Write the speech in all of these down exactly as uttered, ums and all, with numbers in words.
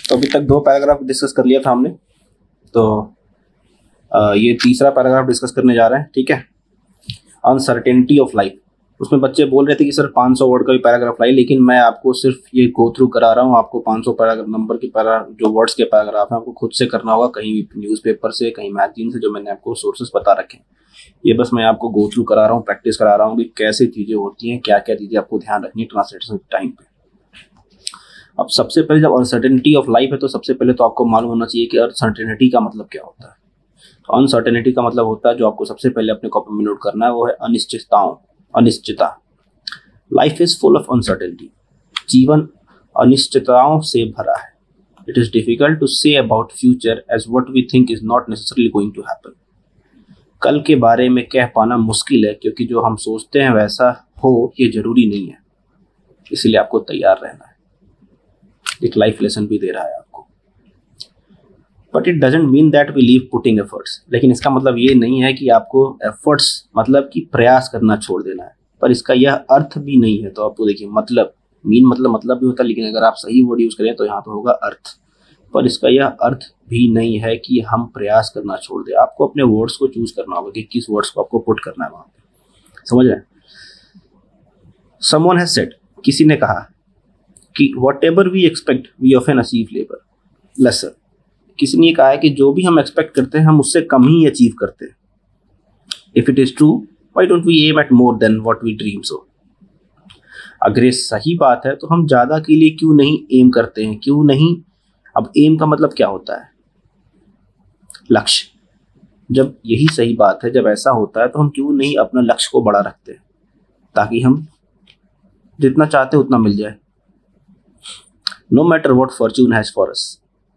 तो अभी तक दो पैराग्राफ डिस्कस कर लिया था हमने, तो आ, ये तीसरा पैराग्राफ डिस्कस करने जा रहे हैं, ठीक है। Uncertainty of life. उसमें बच्चे बोल रहे थे कि सर पाँच सौ वर्ड का भी पैराग्राफ लाई, लेकिन मैं आपको सिर्फ ये गो थ्रू करा रहा हूँ। आपको पाँच सौ पैराग्राफ नंबर के पैरा जो वर्ड्स के पैराग्राफ हैं आपको खुद से करना होगा, कहीं न्यूज़पेपर से, कहीं मैगजीन से, जो मैंने आपको सोर्सेस बता रखे हैं। ये बस मैं आपको गो थ्रू करा रहा हूँ, प्रैक्टिस करा रहा हूँ कि कैसे चीज़ें होती हैं, क्या क्या चीज़ें आपको ध्यान रखनी है ट्रांसलेशन टाइम पे। अब सबसे पहले जब अनसर्टेनिटी ऑफ लाइफ है तो सबसे पहले तो आपको मालूम होना चाहिए कि अनसर्टेनिटी का मतलब क्या होता है। तो अनसर्टेनिटी का मतलब होता है, जो आपको सबसे पहले अपने कॉपी में नोट करना है, वो है अनिश्चितताओं, अनिश्चितता। Life is full of uncertainty. जीवन अनिश्चितताओं से भरा है। It is difficult to say about future as what we think is not necessarily going to happen. कल के बारे में कह पाना मुश्किल है, क्योंकि जो हम सोचते हैं वैसा हो ये जरूरी नहीं है। इसलिए आपको तैयार रहना है। एक लाइफ लेसन भी दे रहा है आपको। But it doesn't mean that we leave putting efforts. लेकिन इसका मतलब ये नहीं है कि आपको एफर्ट्स मतलब कि प्रयास करना छोड़ देना है। पर इसका यह अर्थ भी नहीं है। तो आपको देखिए, मतलब मीन मतलब मतलब भी होता है, लेकिन अगर आप सही वर्ड यूज करें तो यहाँ पे होगा अर्थ। पर इसका यह अर्थ भी नहीं है कि हम प्रयास करना छोड़ दें। आपको अपने वर्ड्स को चूज करना होगा कि किस वर्ड्स को आपको पुट करना है वहां पे। समझ रहे हैं? समवन हैज सेड, किसी ने कहा कि whatever we expect we often achieve labour lesser. किसी ने कहा है कि जो भी हम एक्सपेक्ट करते हैं हम उससे कम ही अचीव करते हैं। If it is true, why don't we aim at more than what we dream so. अगर ये सही बात है तो हम ज्यादा के लिए क्यों नहीं एम करते हैं, क्यों नहीं। अब एम का मतलब क्या होता है? लक्ष्य। जब यही सही बात है, जब ऐसा होता है तो हम क्यों नहीं अपना लक्ष्य को बड़ा रखते हैं, ताकि हम जितना चाहते उतना मिल जाए। No matter what fortune has for us.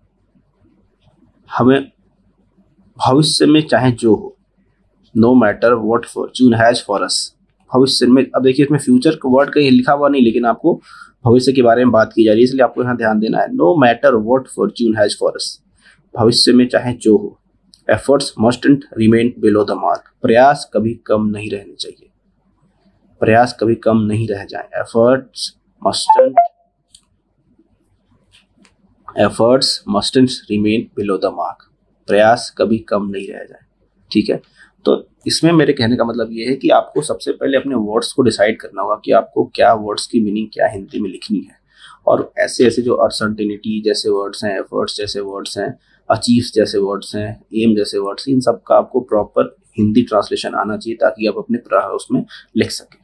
हमें भविष्य में चाहे जो हो, no matter what fortune has for us. भविष्य में, अब देखिए इसमें फ्यूचर का वर्ड कहीं लिखा हुआ नहीं, लेकिन आपको भविष्य के बारे में बात की जा रही है, इसलिए आपको यहाँ ध्यान देना है। No matter what fortune has for us. भविष्य में चाहे जो हो, efforts mustn't remain below the mark. प्रयास कभी कम नहीं रहने चाहिए। प्रयास कभी कम नहीं रह जाए। Efforts mustn't efforts mustn't remain below the mark. प्रयास कभी कम नहीं रह जाए, ठीक है। तो इसमें मेरे कहने का मतलब ये है कि आपको सबसे पहले अपने वर्ड्स को डिसाइड करना होगा कि आपको क्या वर्ड्स की मीनिंग क्या हिंदी में लिखनी है। और ऐसे ऐसे जो अनसर्टेनिटी जैसे वर्ड्स हैं, एफर्ट्स जैसे वर्ड्स हैं, अचीव्स जैसे वर्ड्स हैं, एम जैसे वर्ड्स, इन सब का आपको प्रॉपर हिंदी ट्रांसलेशन आना चाहिए, ताकि आप अपने उसमें लिख सकें।